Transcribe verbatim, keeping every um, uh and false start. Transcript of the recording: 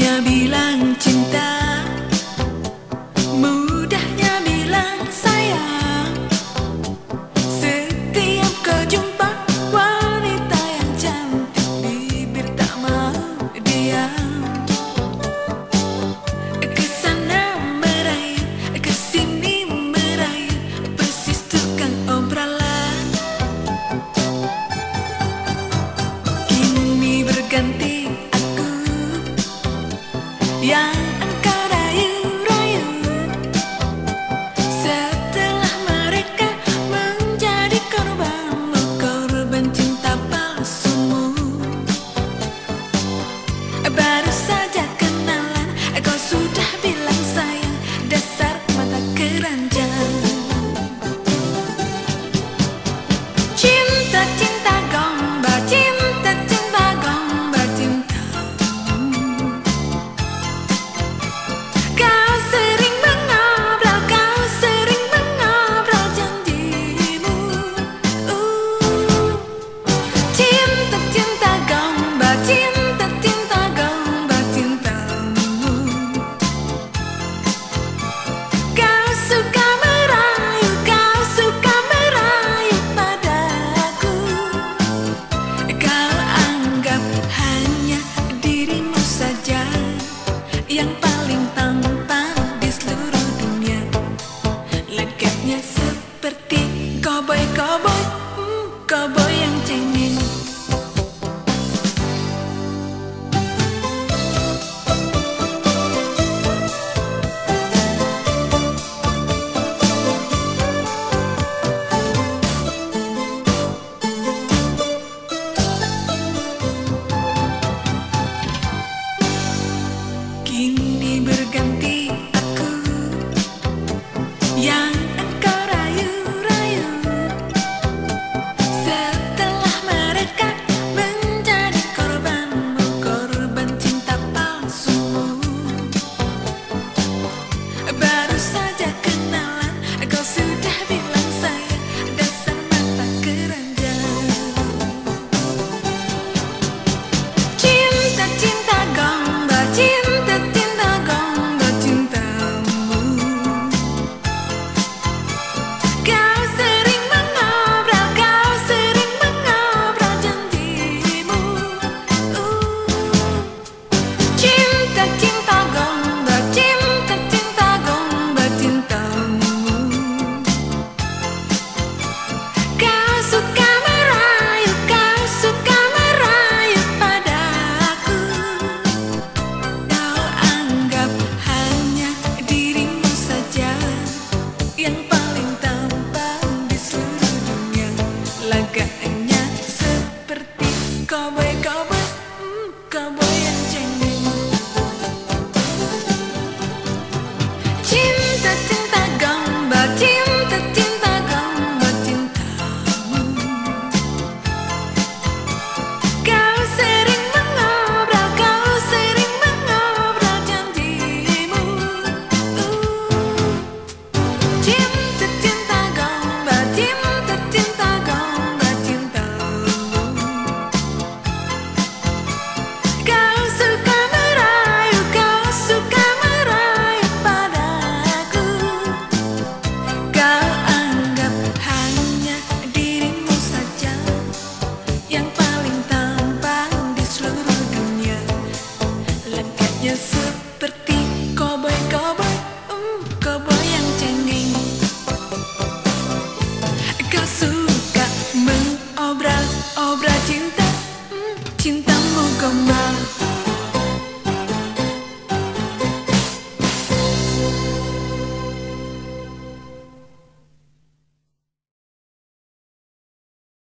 Mudahnya bilang cinta, mudahnya bilang sayang. Setiap kau jumpa wanita yang cantik, bibir tak mau diam. Kesana merayu, kesini merayu, persis tukang obrolan. Kini berganti aku yang engkau rayu-rayu. Setelah mereka menjadi korbanmu, korban cinta palsumu. Baru saja kenalan, kau sudah bilang sayang, dasar mata keranjang. Cinta, cinta gomba, cinta, cinta gomba, cintamu. Kau sering mengobrol, kau sering mengobrol janjimu. uh. Cinta, cinta gomba, cinta, cinta gomba, cintamu. Kau suka merayu, kau suka merayu padaku. Kau anggap hanya dirimu saja yang paling tampan di seluruh dunia. Lagaknya seperti koboi-koboi, hmm, koboi yang cengeng. Kini berganti aku yang engkau rayu-rayu. Setelah mereka menjadi korbanmu, korban cinta palsumu. Baru saja kenalan, kau sudah bilang sayang, dasar mata keranjang. Cinta, cinta gomba, cinta, cinta gomba, cintamu. Kau sering mengobrol, kau sering mengobrol janjimu. uh. Cinta, cinta gomba, cinta, cinta gomba, cintamu. Kau suka merayu, kau suka merayu padaku. Kau anggap hanya dirimu saja yang paling tampan di seluruh dunia. Lagaknya seperti koboi-koboi, hmm, koboi yang